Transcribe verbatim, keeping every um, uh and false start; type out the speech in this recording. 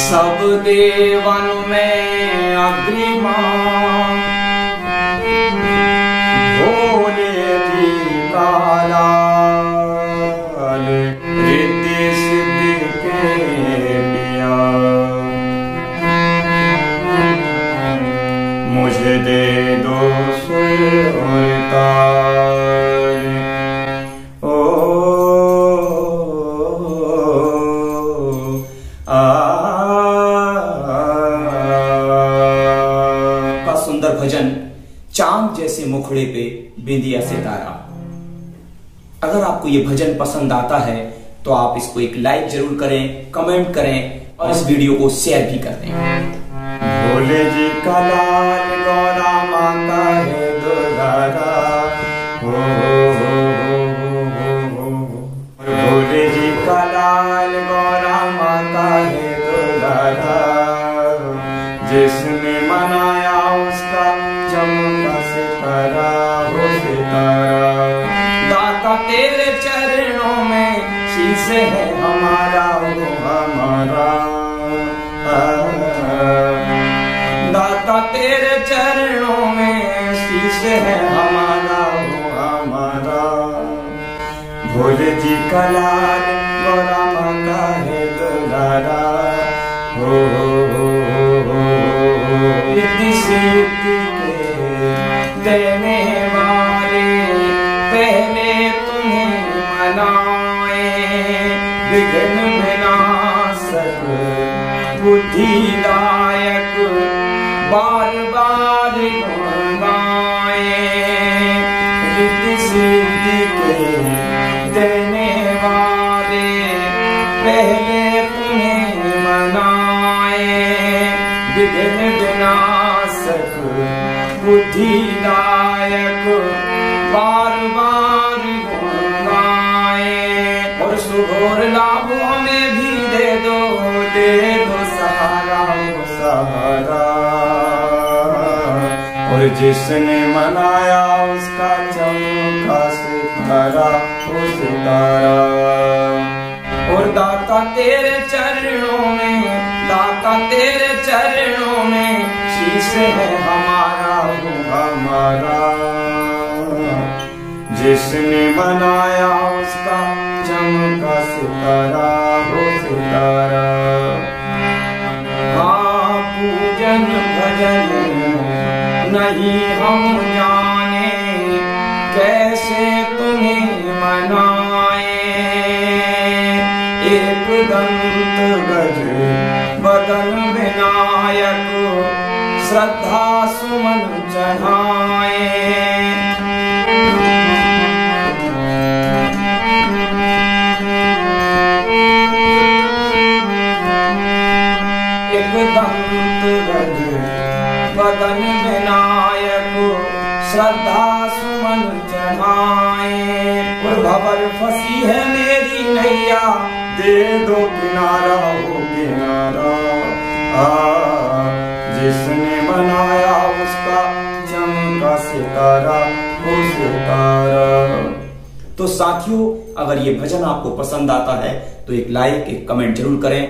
सब देवन में अग्रिमा भोले जी का लाल रिद्धि सिद्धि के पिया। मुझे दे दो सुर और ताल ओ आ का सुंदर भजन चांद जैसे मुखड़े पे बिंदिया सितारा। अगर आपको ये भजन पसंद आता है तो आप इसको एक लाइक जरूर करें, कमेंट करें और इस वीडियो को शेयर भी कर दें। भोले जी का लाल गौरा माता है दुलारा हो, भोले जी का लाल गौरा माता है दुलारा। जिसने मनाया उसका चमका सितारा हो सितारा। दाता तेरे चरणों में शीश है हमारा वो हमारा। दाता तेरे चरणों में शीश है हमारा वो हमारा। भोले जी का लाल गौरा माता है दुलारा हो, रिद्धि सिद्धि के देने वाले पहले तुम्हें मनाए। विघ्न विनाशक बुद्धिदायक बार बार गुण गाए। रिद्धि सिद्धि के देने वाले पहले तुम्हें मनाए। विघ्न विनाशक बुद्धिदायक बार बार गुण गाए। और सुघोर लाभों में भी दे दो दे दो सहारा वो सहारा। और जिसने मनाया उसका चमका सितारा वो सितारा। और दाता तेरे चरणों में दाता तेरे चरणों में शीश है हमारा वो हमारा। जिसने मनाया उसका चमका सितारा हो सितारा। हाँ पूजन भजन नहीं हम जाने कैसे तुम्हें मनाए। एक दंत गज बदन विनायक श्रद्धा सुमन चढ़ाए। एक दंत गज बदन विनायक श्रद्धा सुमन चढ़ाए। और भंवर फंसी है मेरी नैया दे दो किनारा हो किनारा। आ जिसने बनाया उसका चमका सितारा हो सितारा। तो साथियों, अगर ये भजन आपको पसंद आता है तो एक लाइक एक कमेंट जरूर करें।